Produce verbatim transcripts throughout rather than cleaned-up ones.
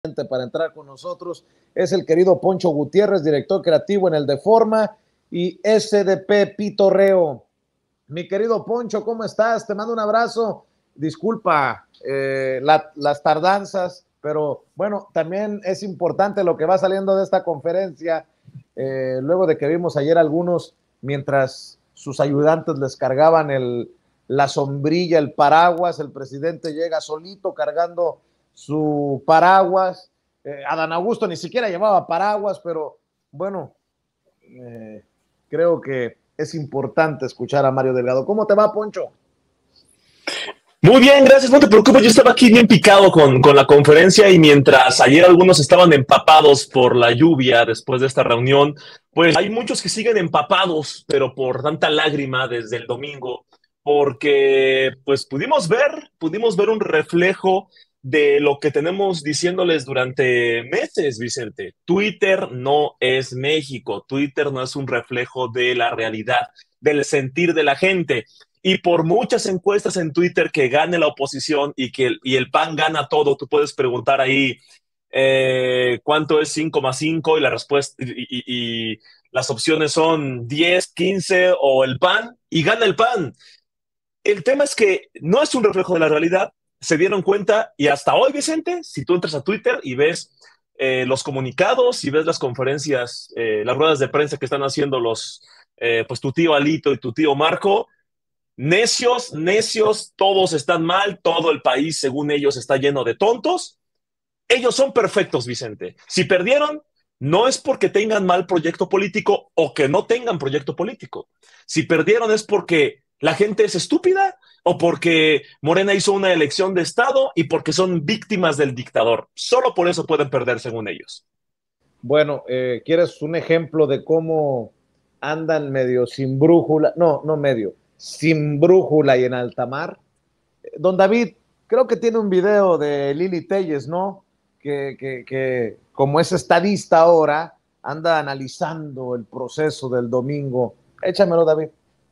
para entrar con nosotros es el querido Poncho Gutiérrez, director creativo en el Deforma y S D P Pitorreo. Mi querido Poncho, ¿cómo estás? Te mando un abrazo. Disculpa eh, la, las tardanzas, pero bueno, también es importante lo que va saliendo de esta conferencia, eh, luego de que vimos ayer algunos, mientras sus ayudantes les cargaban el, la sombrilla, el paraguas, el presidente llega solito cargando su paraguas. Eh, Adán Augusto ni siquiera llevaba paraguas, pero bueno, eh, creo que es importante escuchar a Mario Delgado. ¿Cómo te va, Poncho? Muy bien, gracias, no te preocupes, yo estaba aquí bien picado con, con la conferencia y mientras ayer algunos estaban empapados por la lluvia después de esta reunión, pues hay muchos que siguen empapados, pero por tanta lágrima desde el domingo, porque pues pudimos ver, pudimos ver un reflejo de lo que tenemos diciéndoles durante meses, Vicente. Twitter no es México, Twitter no es un reflejo de la realidad, del sentir de la gente. Y por muchas encuestas en Twitter que gane la oposición y que el, y el P A N gana todo, tú puedes preguntar ahí eh, cuánto es cinco más cinco y la respuesta y, y, y las opciones son diez, quince o el P A N y gana el P A N. El tema es que no es un reflejo de la realidad, se dieron cuenta y hasta hoy, Vicente, si tú entras a Twitter y ves eh, los comunicados y ves las conferencias, eh, las ruedas de prensa que están haciendo los, eh, pues tu tío Alito y tu tío Marco, necios, necios, todos están mal, todo el país, según ellos, está lleno de tontos. Ellos son perfectos, Vicente. Si perdieron, no es porque tengan mal proyecto político o que no tengan proyecto político. Si perdieron es porque la gente es estúpida o porque Morena hizo una elección de Estado y porque son víctimas del dictador. Solo por eso pueden perder, según ellos. Bueno, eh, ¿quieres un ejemplo de cómo andan medio sin brújula? No, no medio, sin brújula y en alta mar. Don David, creo que tiene un video de Lili Telles, ¿no? Que, que, que como es estadista ahora, anda analizando el proceso del domingo. Échamelo, David.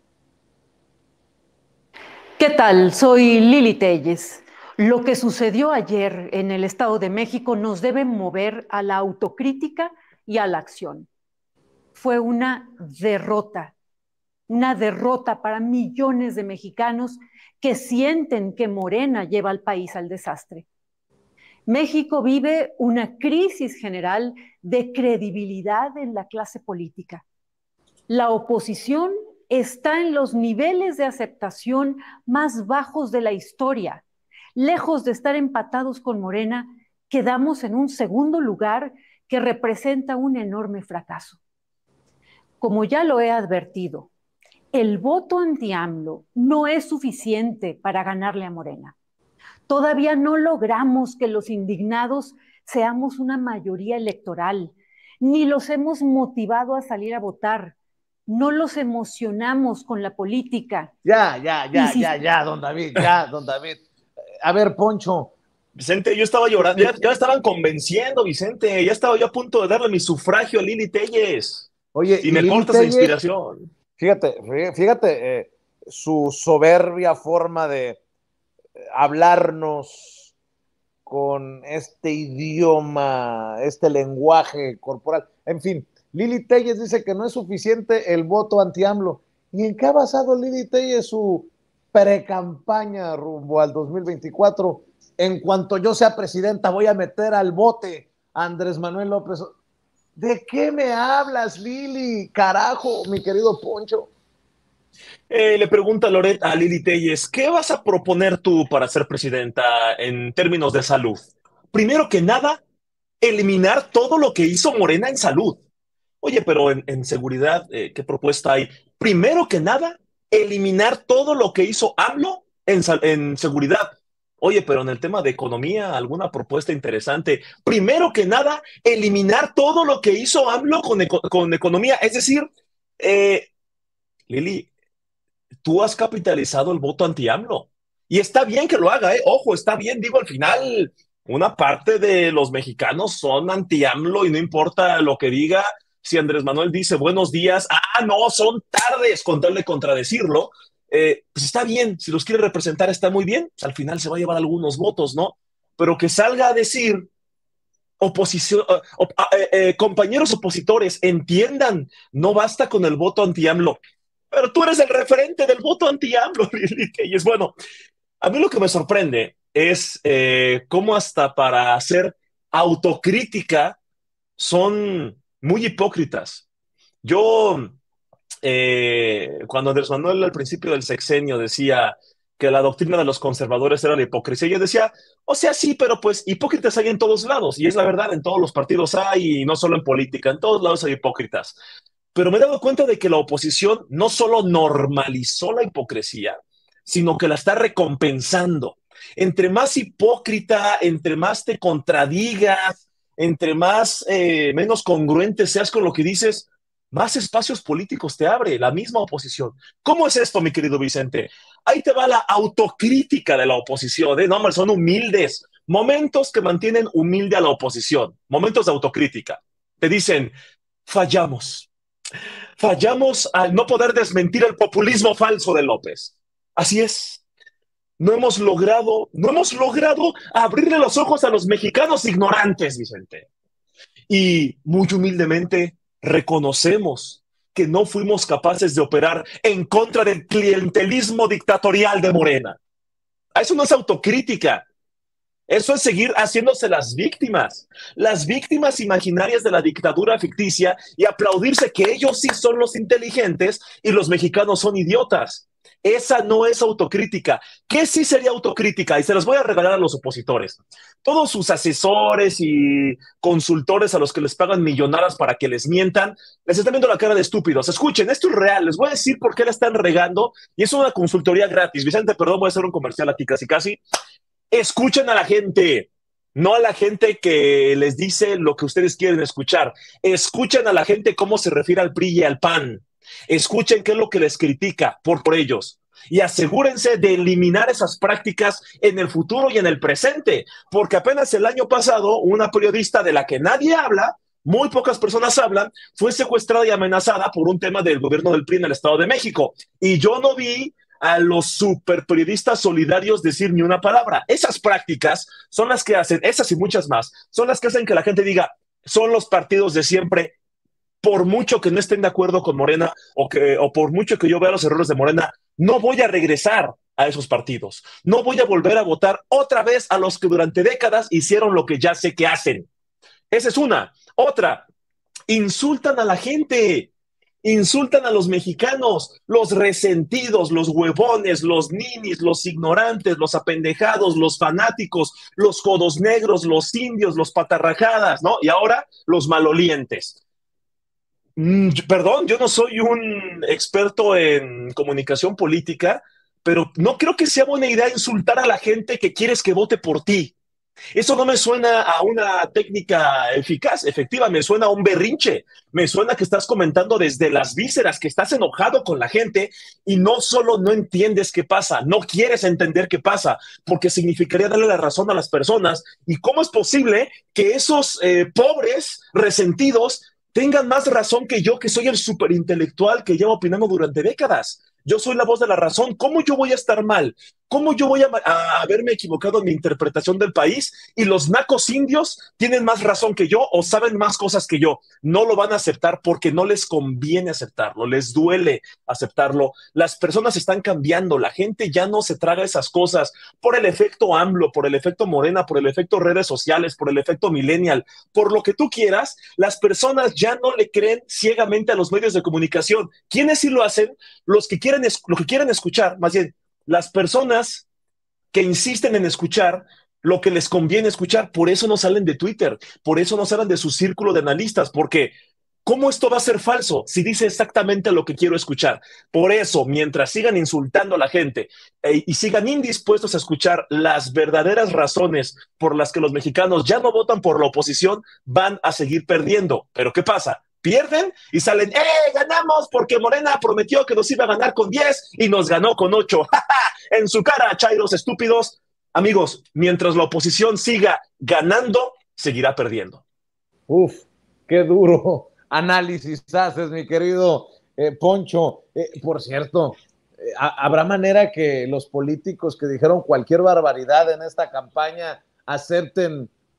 ¿Qué tal? Soy Lili Telles. Lo que sucedió ayer en el Estado de México nos debe mover a la autocrítica y a la acción. Fue una derrota, una derrota para millones de mexicanos que sienten que Morena lleva al país al desastre. México vive una crisis general de credibilidad en la clase política. La oposición está en los niveles de aceptación más bajos de la historia. Lejos de estar empatados con Morena, quedamos en un segundo lugar que representa un enorme fracaso. Como ya lo he advertido, el voto anti-AMLO no es suficiente para ganarle a Morena. Todavía no logramos que los indignados seamos una mayoría electoral, ni los hemos motivado a salir a votar. No los emocionamos con la política. Ya, ya, ya, si... ya, ya, don David, ya, don David. A ver, Poncho. Vicente, yo estaba llorando, ya, ya estaban convenciendo, Vicente, ya estaba yo a punto de darle mi sufragio a Lili Telles. Oye, y me Lili cortas Telles, la inspiración. Fíjate, fíjate, eh, su soberbia forma de hablarnos con este idioma, este lenguaje corporal. En fin, Lili Telles dice que no es suficiente el voto anti-AMLO. ¿Y en qué ha basado Lili Telles su precampaña rumbo al dos mil veinticuatro? En cuanto yo sea presidenta, voy a meter al bote a Andrés Manuel López. ¿De qué me hablas, Lili? Carajo, mi querido Poncho. Eh, le pregunta a Loret a Lili Telles, ¿qué vas a proponer tú para ser presidenta en términos de salud? Primero que nada, eliminar todo lo que hizo Morena en salud. Oye, pero en, en seguridad, eh, ¿qué propuesta hay? Primero que nada, eliminar todo lo que hizo AMLO en, en seguridad. Oye, pero en el tema de economía, ¿alguna propuesta interesante? Primero que nada, eliminar todo lo que hizo AMLO con, eco con economía. Es decir, eh, Lili, tú has capitalizado el voto anti-AMLO. Y está bien que lo haga, ¿eh? Ojo, está bien, digo, al final, una parte de los mexicanos son anti-AMLO y no importa lo que diga, si Andrés Manuel dice buenos días, ah, no, son tardes, con tal de contradecirlo, eh, pues está bien, si los quiere representar está muy bien, pues al final se va a llevar algunos votos, ¿no? Pero que salga a decir oposición, uh, op, uh, eh, compañeros opositores, entiendan, no basta con el voto anti-AMLO, pero tú eres el referente del voto anti-AMLO, y es bueno. A mí lo que me sorprende es eh, cómo hasta para hacer autocrítica son muy hipócritas. Yo, eh, cuando Andrés Manuel al principio del sexenio decía que la doctrina de los conservadores era la hipocresía, yo decía, o sea, sí, pero pues hipócritas hay en todos lados, y es la verdad, en todos los partidos hay, y no solo en política, en todos lados hay hipócritas. Pero me he dado cuenta de que la oposición no solo normalizó la hipocresía, sino que la está recompensando. Entre más hipócrita, entre más te contradigas, entre más eh, menos congruente seas con lo que dices, más espacios políticos te abre la misma oposición. ¿Cómo es esto, mi querido Vicente? Ahí te va la autocrítica de la oposición, ¿eh? No, hombre, son humildes. Momentos que mantienen humilde a la oposición. Momentos de autocrítica. Te dicen, fallamos. Fallamos al no poder desmentir el populismo falso de López. Así es. No hemos logrado, no hemos logrado abrirle los ojos a los mexicanos ignorantes, Vicente. Y muy humildemente reconocemos que no fuimos capaces de operar en contra del clientelismo dictatorial de Morena. Eso no es autocrítica. Eso es seguir haciéndose las víctimas, las víctimas imaginarias de la dictadura ficticia y aplaudirse que ellos sí son los inteligentes y los mexicanos son idiotas. Esa no es autocrítica. ¿Qué sí sería autocrítica? Y se las voy a regalar a los opositores. Todos sus asesores y consultores a los que les pagan millonadas para que les mientan, les están viendo la cara de estúpidos. Escuchen, esto es real. Les voy a decir por qué la están regando y es una consultoría gratis. Vicente, perdón, voy a hacer un comercial aquí casi casi. Escuchen a la gente, no a la gente que les dice lo que ustedes quieren escuchar. Escuchen a la gente cómo se refiere al P R I y al P A N. Escuchen qué es lo que les critica por, por ellos. Y asegúrense de eliminar esas prácticas en el futuro y en el presente. Porque apenas el año pasado, una periodista de la que nadie habla, muy pocas personas hablan, fue secuestrada y amenazada por un tema del gobierno del P R I en el Estado de México. Y yo no vi a los super periodistas solidarios decir ni una palabra. Esas prácticas son las que hacen, esas y muchas más, son las que hacen que la gente diga, son los partidos de siempre, por mucho que no estén de acuerdo con Morena o, que, o por mucho que yo vea los errores de Morena, no voy a regresar a esos partidos. No voy a volver a votar otra vez a los que durante décadas hicieron lo que ya sé que hacen. Esa es una. Otra, insultan a la gente. Insultan a los mexicanos, los resentidos, los huevones, los ninis, los ignorantes, los apendejados, los fanáticos, los codos negros, los indios, los patarrajadas, ¿no? Y ahora los malolientes. Mm, perdón, yo no soy un experto en comunicación política, pero no creo que sea buena idea insultar a la gente que quieres que vote por ti. Eso no me suena a una técnica eficaz, efectiva, me suena a un berrinche, me suena que estás comentando desde las vísceras, que estás enojado con la gente y no solo no entiendes qué pasa, no quieres entender qué pasa, porque significaría darle la razón a las personas. ¿Y cómo es posible que esos eh, pobres resentidos tengan más razón que yo, que soy el superintelectual que lleva opinando durante décadas? Yo soy la voz de la razón. ¿Cómo yo voy a estar mal? ¿Cómo yo voy a, a haberme equivocado en mi interpretación del país? Y los nacos indios tienen más razón que yo o saben más cosas que yo. No lo van a aceptar porque no les conviene aceptarlo, les duele aceptarlo. Las personas están cambiando, la gente ya no se traga esas cosas por el efecto AMLO, por el efecto Morena, por el efecto redes sociales, por el efecto millennial, por lo que tú quieras. Las personas ya no le creen ciegamente a los medios de comunicación. ¿Quiénes sí lo hacen? Los que quieren, lo que quieren escuchar, más bien, las personas que insisten en escuchar lo que les conviene escuchar. Por eso no salen de Twitter, por eso no salen de su círculo de analistas, porque ¿cómo esto va a ser falso si dice exactamente lo que quiero escuchar? Por eso, mientras sigan insultando a la gente eh, y sigan indispuestos a escuchar las verdaderas razones por las que los mexicanos ya no votan por la oposición, van a seguir perdiendo. ¿Pero qué pasa? Pierden y salen, ¡eh, ganamos! Porque Morena prometió que nos iba a ganar con diez y nos ganó con ocho. En su cara, chairos estúpidos. Amigos, mientras la oposición siga ganando, seguirá perdiendo. Uf, qué duro análisis haces, mi querido eh, Poncho. Eh, por cierto, eh, ¿habrá manera que los políticos que dijeron cualquier barbaridad en esta campaña acepten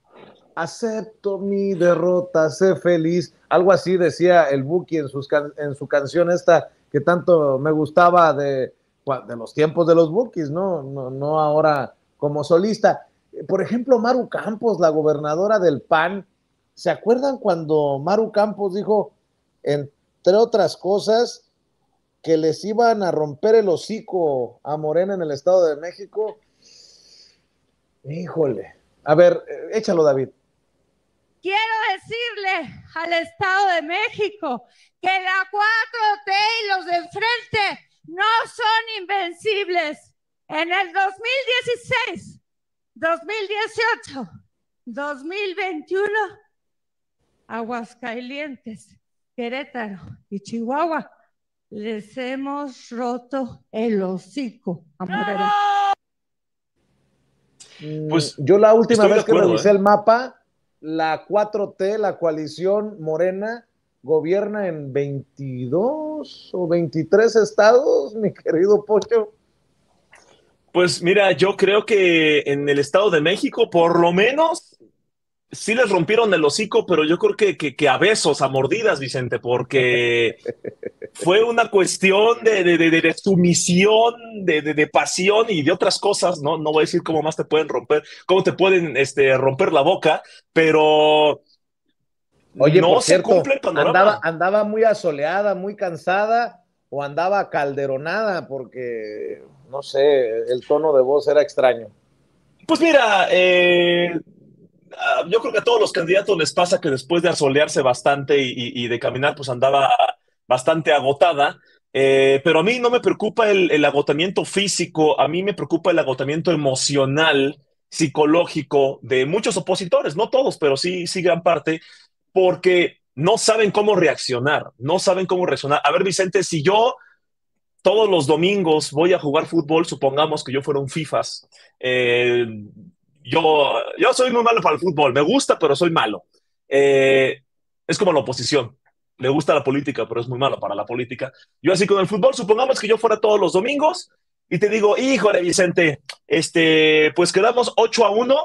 Acepto mi derrota, sé feliz. Algo así decía el Buki en, sus can en su canción esta que tanto me gustaba de, de los tiempos de los Bukis, ¿no? No, no ahora como solista. Por ejemplo, Maru Campos, la gobernadora del P A N, ¿se acuerdan cuando Maru Campos dijo, entre otras cosas, que les iban a romper el hocico a Morena en el Estado de México? Híjole. A ver, échalo, David. Quiero decirle al Estado de México que la cuatro T y los de enfrente no son invencibles. En el dos mil dieciséis, dos mil dieciocho, dos mil veintiuno, Aguascalientes, Querétaro y Chihuahua les hemos roto el hocico a Morena. Pues yo la última vez que acuerdo, revisé ¿eh? el mapa, la cuatro T, la coalición Morena, gobierna en veintidós o veintitrés estados, mi querido Pocho. Pues mira, yo creo que en el Estado de México, por lo menos, sí les rompieron el hocico, pero yo creo que, que, que a besos, a mordidas, Vicente, porque fue una cuestión de, de, de, de sumisión, de, de, de pasión y de otras cosas, ¿no? No voy a decir cómo más te pueden romper, cómo te pueden este, romper la boca, pero Oye, no por se cierto, cumple el panorama. andaba, andaba muy asoleada, muy cansada, o andaba calderonada, porque, no sé, el tono de voz era extraño. Pues mira, eh, yo creo que a todos los candidatos les pasa que después de asolearse bastante y, y, y de caminar, pues andaba bastante agotada. Eh, pero a mí no me preocupa el, el agotamiento físico, a mí me preocupa el agotamiento emocional, psicológico de muchos opositores, no todos, pero sí, sí gran parte, porque no saben cómo reaccionar, no saben cómo reaccionar. A ver, Vicente, si yo todos los domingos voy a jugar fútbol, supongamos que yo fuera un FIFAs, eh, yo, yo soy muy malo para el fútbol, me gusta, pero soy malo. Eh, es como la oposición, le gusta la política, pero es muy malo para la política. Yo así con el fútbol, supongamos que yo fuera todos los domingos y te digo, híjole, Vicente, este, pues quedamos ocho a uno,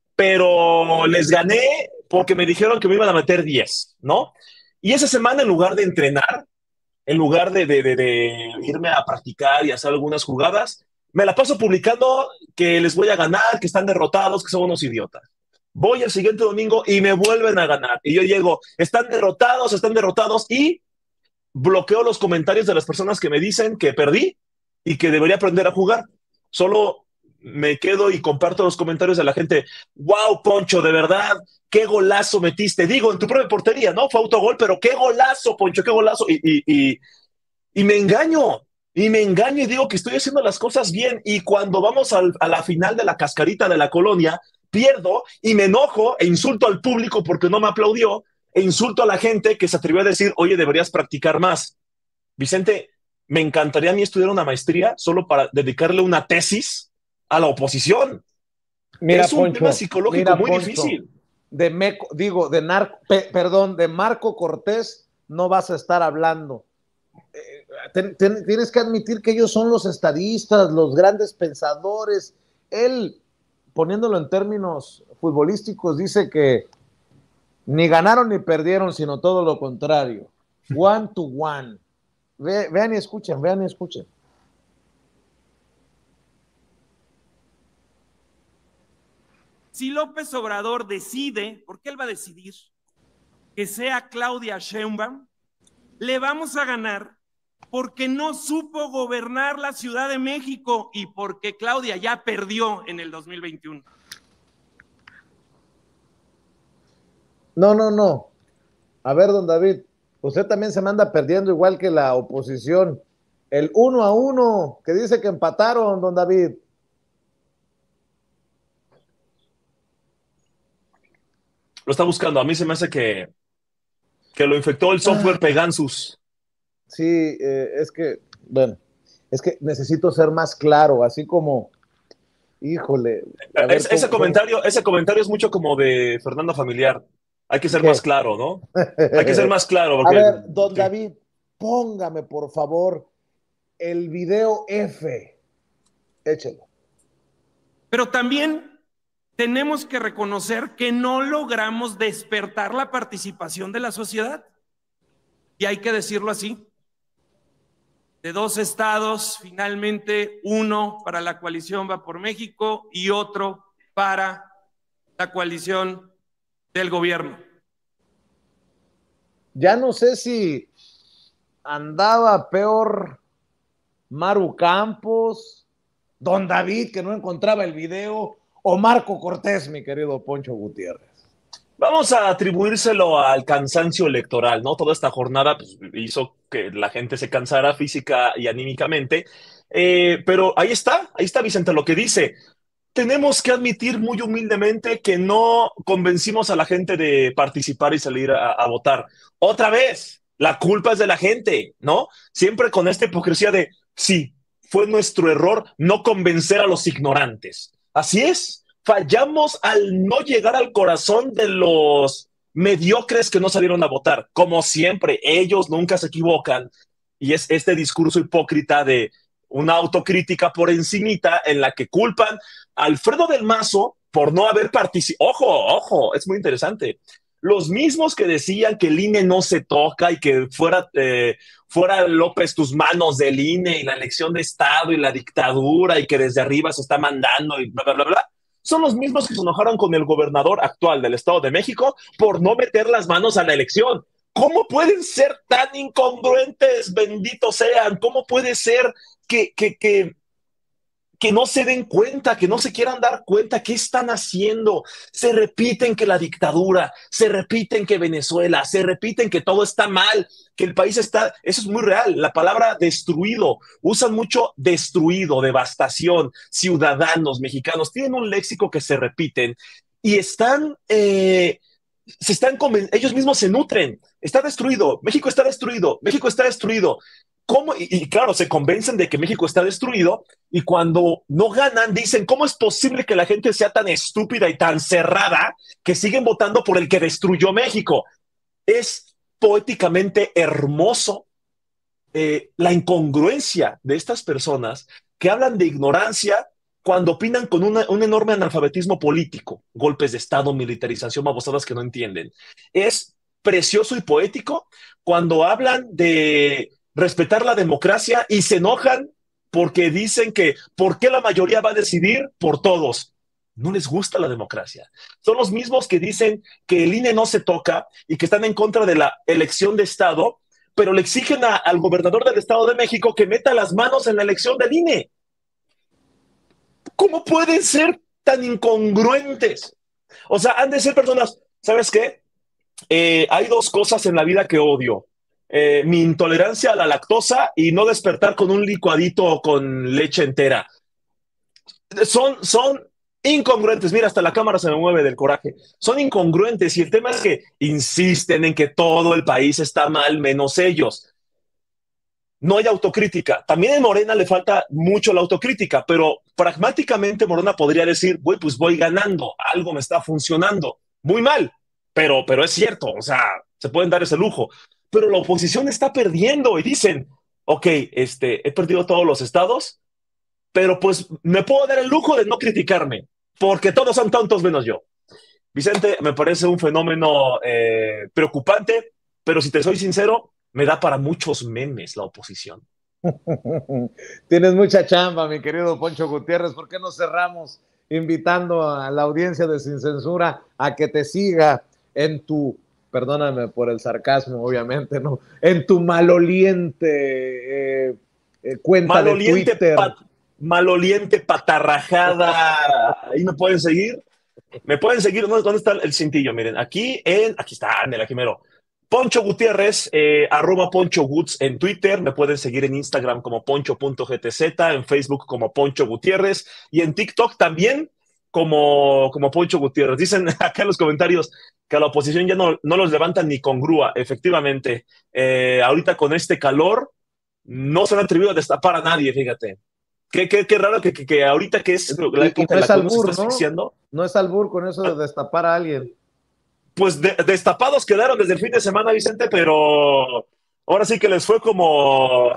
pero les gané porque me dijeron que me iban a meter diez, ¿no? Y esa semana, en lugar de entrenar, en lugar de, de, de, de, irme a practicar y hacer algunas jugadas, me la paso publicando que les voy a ganar, que están derrotados, que son unos idiotas. Voy el siguiente domingo y me vuelven a ganar. Y yo llego, están derrotados, están derrotados, y bloqueo los comentarios de las personas que me dicen que perdí y que debería aprender a jugar. Solo me quedo y comparto los comentarios de la gente. Wow, Poncho, de verdad, qué golazo metiste. Digo, en tu propia portería, ¿no? Fue autogol, pero qué golazo, Poncho, qué golazo. Y, y, y, y me engaño, y me engaño y digo que estoy haciendo las cosas bien. Y cuando vamos al, a la final de la cascarita de la colonia, pierdo y me enojo e insulto al público porque no me aplaudió, e insulto a la gente que se atrevió a decir, oye, deberías practicar más. Vicente, me encantaría a mí estudiar una maestría solo para dedicarle una tesis a la oposición. Mira, es un Poncho, tema psicológico mira, muy Poncho, difícil. De Meco, digo, de Narco, pe, perdón, de Marco Cortés no vas a estar hablando. Eh, ten, ten, tienes que admitir que ellos son los estadistas, los grandes pensadores. Él, poniéndolo en términos futbolísticos, dice que ni ganaron ni perdieron, sino todo lo contrario. One to one. Ve, vean y escuchen, vean y escuchen. Si López Obrador decide, porque él va a decidir, que sea Claudia Sheinbaum, le vamos a ganar porque no supo gobernar la Ciudad de México y porque Claudia ya perdió en el dos mil veintiuno. No, no, no. A ver, don David, usted también se manda perdiendo igual que la oposición. El uno a uno, que dice que empataron, don David. Lo está buscando. A mí se me hace que, que lo infectó el software Pegasus. Sí, eh, es que, bueno, es que necesito ser más claro, así como, híjole. A ver, es, ese, comentario, ese comentario es mucho como de Fernando Familiar. Hay que ser ¿Qué? más claro, ¿no? Hay que ser más claro. Porque, a ver, don sí. David, póngame, por favor, el video F. Échelo. Pero también tenemos que reconocer que no logramos despertar la participación de la sociedad. Y hay que decirlo así. De dos estados, finalmente uno para la coalición Va por México y otro para la coalición del gobierno. Ya no sé si andaba peor Maru Campos, Don David, que no encontraba el video, o Marco Cortés, mi querido Poncho Gutiérrez. Vamos a atribuírselo al cansancio electoral, ¿no? Toda esta jornada pues, hizo que la gente se cansara física y anímicamente, eh, pero ahí está, ahí está Vicente lo que dice. Tenemos que admitir muy humildemente que no convencimos a la gente de participar y salir a, a votar. Otra vez, la culpa es de la gente, ¿no? Siempre con esta hipocresía de, sí, fue nuestro error no convencer a los ignorantes. Así es. Fallamos al no llegar al corazón de los mediocres que no salieron a votar. Como siempre, ellos nunca se equivocan. Y es este discurso hipócrita de una autocrítica por encimita en la que culpan a Alfredo del Mazo por no haber participado. Ojo, ojo, es muy interesante. Los mismos que decían que el I N E no se toca y que fuera, eh, fuera López tus manos del I N E y la elección de Estado y la dictadura y que desde arriba se está mandando y bla, bla, bla, bla. Son los mismos que se enojaron con el gobernador actual del Estado de México por no meter las manos a la elección. ¿Cómo pueden ser tan incongruentes, benditos sean? ¿Cómo puede ser que, que, que, que no se den cuenta, que no se quieran dar cuenta qué están haciendo? Se repiten que la dictadura, se repiten que Venezuela, se repiten que todo está mal, que el país está, eso es muy real, la palabra destruido, usan mucho destruido, devastación, ciudadanos mexicanos, tienen un léxico que se repiten y están, eh, se están, ellos mismos se nutren, está destruido, México está destruido, México está destruido. ¿Cómo? Y, y claro, se convencen de que México está destruido y cuando no ganan dicen, ¿cómo es posible que la gente sea tan estúpida y tan cerrada que siguen votando por el que destruyó México? Es poéticamente hermoso eh, la incongruencia de estas personas que hablan de ignorancia cuando opinan con una, un enorme analfabetismo político, golpes de Estado, militarización, babosadas que no entienden. Es precioso y poético cuando hablan de respetar la democracia y se enojan porque dicen que ¿por qué la mayoría va a decidir por todos? No les gusta la democracia. Son los mismos que dicen que el I N E no se toca y que están en contra de la elección de Estado, pero le exigen a, al gobernador del Estado de México que meta las manos en la elección del I N E. ¿Cómo pueden ser tan incongruentes? O sea, han de ser personas, ¿sabes qué? Eh, hay dos cosas en la vida que odio. Eh, mi intolerancia a la lactosa y no despertar con un licuadito con leche entera. Son, son incongruentes. Mira, hasta la cámara se me mueve del coraje. Son incongruentes y el tema es que insisten en que todo el país está mal menos ellos. No hay autocrítica. También en Morena le falta mucho la autocrítica, pero pragmáticamente Morena podría decir, güey, pues voy ganando, algo me está funcionando. Muy mal, pero, pero es cierto, o sea, se pueden dar ese lujo. Pero la oposición está perdiendo y dicen, ok, este, he perdido todos los estados, pero pues me puedo dar el lujo de no criticarme, porque todos son tontos menos yo. Vicente, me parece un fenómeno eh, preocupante, pero si te soy sincero, me da para muchos memes la oposición. Tienes mucha chamba, mi querido Poncho Gutiérrez. ¿Por qué no cerramos invitando a la audiencia de Sin Censura a que te siga en tu, perdóname por el sarcasmo, obviamente, ¿no? En tu maloliente eh, eh, cuenta maloliente de Twitter. Pat, maloliente patarrajada. Ahí me pueden seguir. Me pueden seguir. ¿Dónde está el cintillo? Miren, aquí en, aquí está, en el Jimero. Poncho Gutiérrez, eh, arroba Poncho Guts en Twitter, me pueden seguir en Instagram como poncho punto g t z, en Facebook como Poncho Gutiérrez y en TikTok también como, como Poncho Gutiérrez. Dicen acá en los comentarios que a la oposición ya no, no los levantan ni con grúa, efectivamente. Eh, ahorita con este calor no se han atrevido a destapar a nadie, fíjate. Qué, qué, qué raro que, que, que ahorita que es la época en la que uno se está asfixiando. No es albur con eso de destapar a alguien. Pues de, destapados quedaron desde el fin de semana, Vicente, pero ahora sí que les fue como,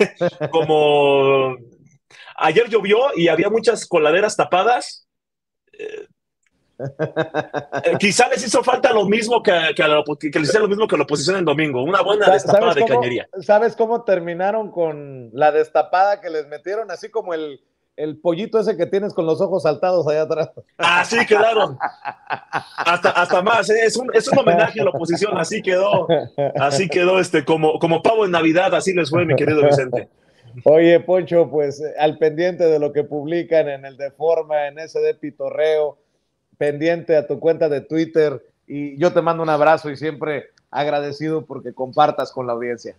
como ayer llovió y había muchas coladeras tapadas eh, eh, quizá les hizo falta lo mismo que, que, a la, que les hiciera lo mismo que a la oposición en domingo, una buena destapada de cómo, cañería. ¿Sabes cómo terminaron con la destapada que les metieron? Así como el, el pollito ese que tienes con los ojos saltados allá atrás. Así quedaron. Hasta, hasta más, ¿eh? es, un, es un homenaje a la oposición, así quedó, así quedó este, como, como pavo en Navidad, así les fue, mi querido Vicente. Oye, Poncho, pues al pendiente de lo que publican en el Deforma, en ese de Pitorreo, pendiente a tu cuenta de Twitter, y yo te mando un abrazo y siempre agradecido porque compartas con la audiencia.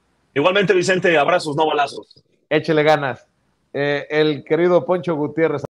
Igualmente, Vicente, abrazos, no balazos. Échele ganas. Eh, el querido Poncho Gutiérrez.